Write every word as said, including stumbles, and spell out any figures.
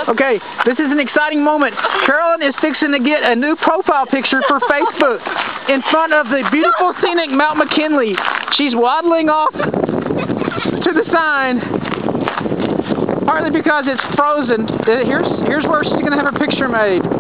Okay, this is an exciting moment. Carolyn is fixing to get a new profile picture for Facebook in front of the beautiful scenic Mount McKinley. She's waddling off to the sign, partly because it's frozen. Here's, here's where she's going to have her picture made.